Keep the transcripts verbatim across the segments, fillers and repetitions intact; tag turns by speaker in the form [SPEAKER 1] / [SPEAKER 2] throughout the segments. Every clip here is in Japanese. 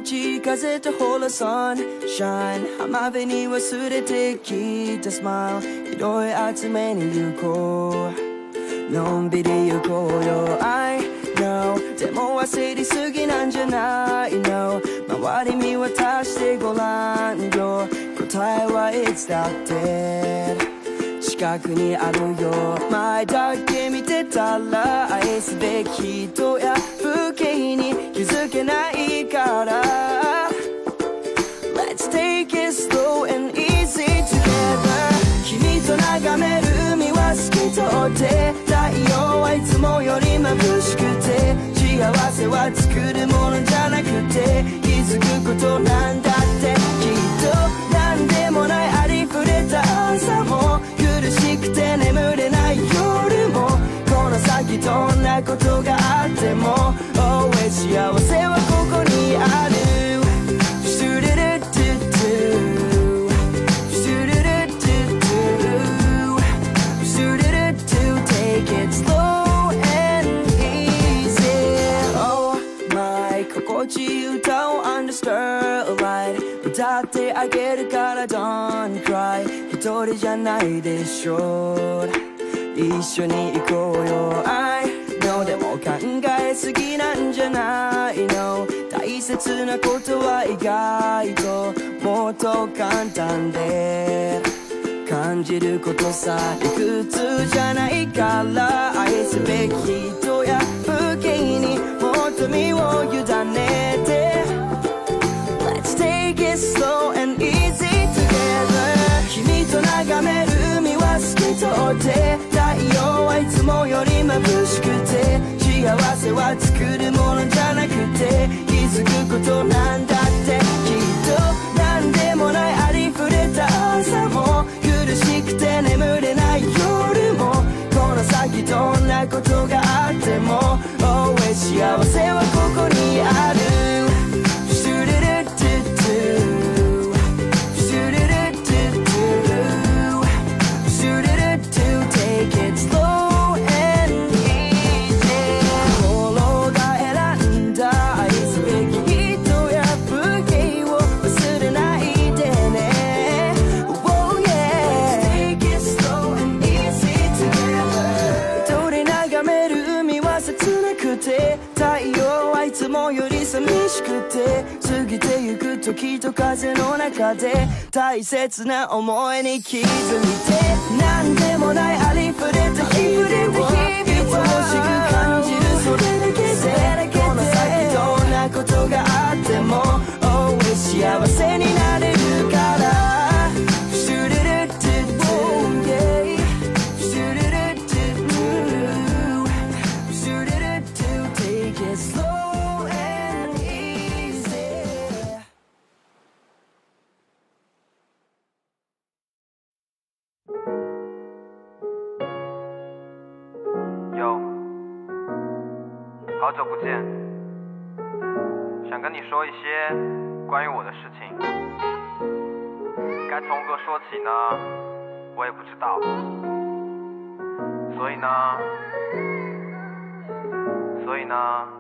[SPEAKER 1] 心地いい風とほら sunshine 浜辺に忘れてきたスマイル拾い集めに行こうのんびり行こうよ I know でも焦りすぎなんじゃないの周り見渡してごらんよ答えはいつだって近くにあるよ前だけ見てたら愛すべき人や風景に気づけないから Let's take it slow and easy together 君と眺める海は透き通って太陽はいつもより眩しくて幸せは作るものじゃなくて気づくことなんだってきっとなんでもないありふれた朝も苦しくて眠れない夜もこの先どんなことがあっても Always 幸せはここにある歌を under starlight 歌ってあげるから don't cry 一人じゃないでしょ一緒に行こうよ I know でも考えすぎなんじゃないの大切なことは意外ともっと簡単で感じることさ理屈じゃないから愛すべき人や風景にもっと身を委ねて Let's take it slow and easy together 君と眺める海は透き通って太陽はいつもより眩しくて幸せは作るものじゃなくて気づくことなんだってきっとなんでもないありふれた朝も苦しくて眠れない夜もこの先どんなことがあっても Always 幸せはここにある太陽はいつもより寂しくて過ぎてゆく時と風の中で大切な思いに気づいて何でもないありふれた日々を愛おしく感じるそれだけでこの先どんなことがあっても Always 幸せになれるから
[SPEAKER 2] 好久不见，想跟你说一些关于我的事情，该从何说起呢？我也不知道，所以呢，所以呢，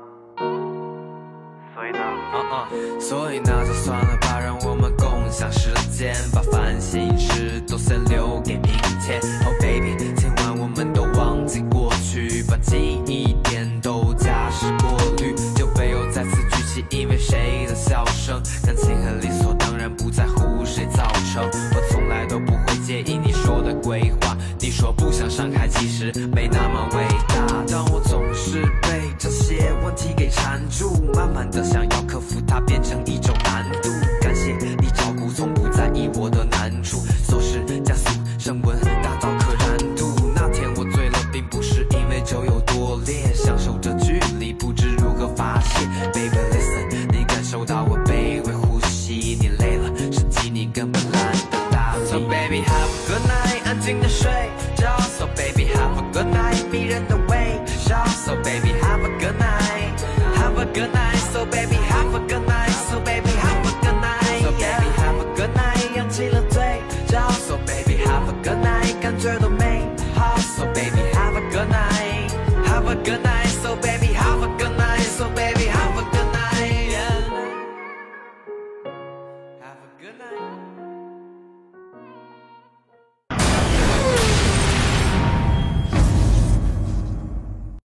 [SPEAKER 2] 所以呢，
[SPEAKER 3] uh uh, 所以那就算了吧，让我们共享时间，把烦心事都先留给明天。Oh baby， 今晚我们都忘记过去，把记忆点都加湿过滤，就没有再次举起因为谁的笑声，感情很理所当然，不在乎谁造成。我从来都不会介意你说的鬼话，你说不想伤害，其实没那么伟大，但我总是被这些问题给缠住，慢慢的想要克服它，变成一种难度。感谢你照顾，从不在意我的难处，琐事加速升温，达到可燃度。那天我醉了，并不是因为酒有多烈，享受着距离，不知如何发泄。Baby listen， 你感受到我卑微呼吸，你累了，实际你根本懒得搭理。So baby have a good night， 安静的睡觉。So baby have a good night， 迷人的微笑。So baby have a good night，have a good night。So baby have a good night，So baby have a good night，So baby have a good night， 扬起了嘴角。So baby have a good night， 感觉都美好。So baby have a good night，have a good night。So baby have a good night，So baby have a good night。 难